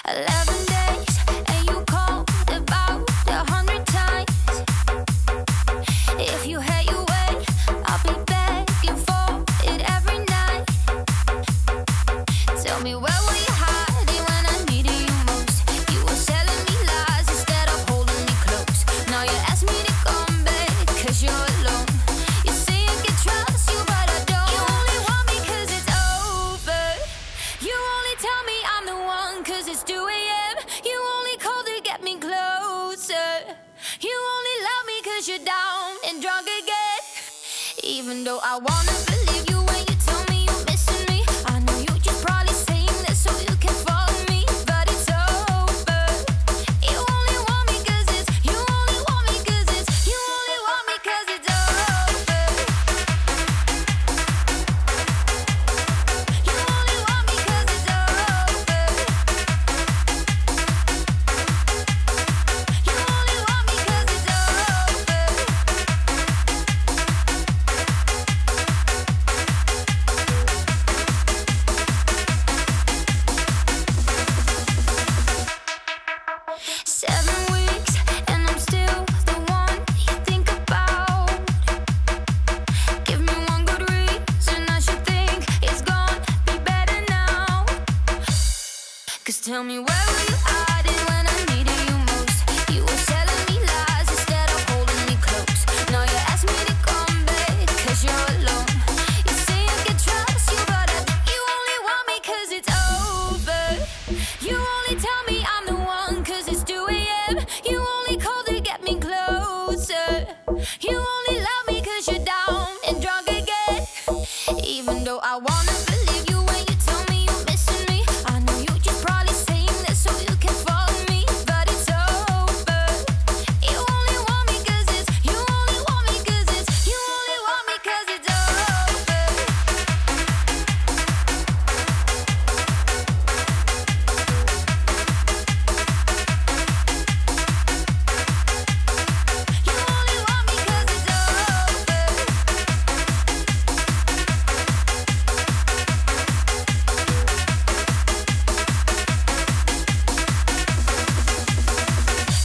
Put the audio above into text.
11 days, and you called about 100 times. If you hate your way, I'll be begging for it every night. Tell me, where were you hiding when I needed you most? You were selling me lies instead of holding me close. Now you ask me to come back 'cause you're alone. You say I can trust you, but I don't. You only want me 'cause it's over. You only tell me I'm the one 'cause it's 2 a.m. You only call to get me closer. You only love me 'cause you're down and drunk again. Even though I wanna believe you when you tell me you're missing me, I know you're just probably saying that so you can follow me, but it's over. You only want me 'cause it's, you only want me 'cause it's, you only want me 'cause it's over. You only want me 'cause it's over. You only want me 'cause it's over. 7 weeks and I'm still the one you think about. Give me one good reason I should think it's gonna be better now. 'Cause tell me, where were you hiding when I needed you most? You were selling me lies instead of holding me close. Now you ask me to come back 'cause you're alone. You say I can trust you, but you only want me 'cause it's over. You only tell me I'm the one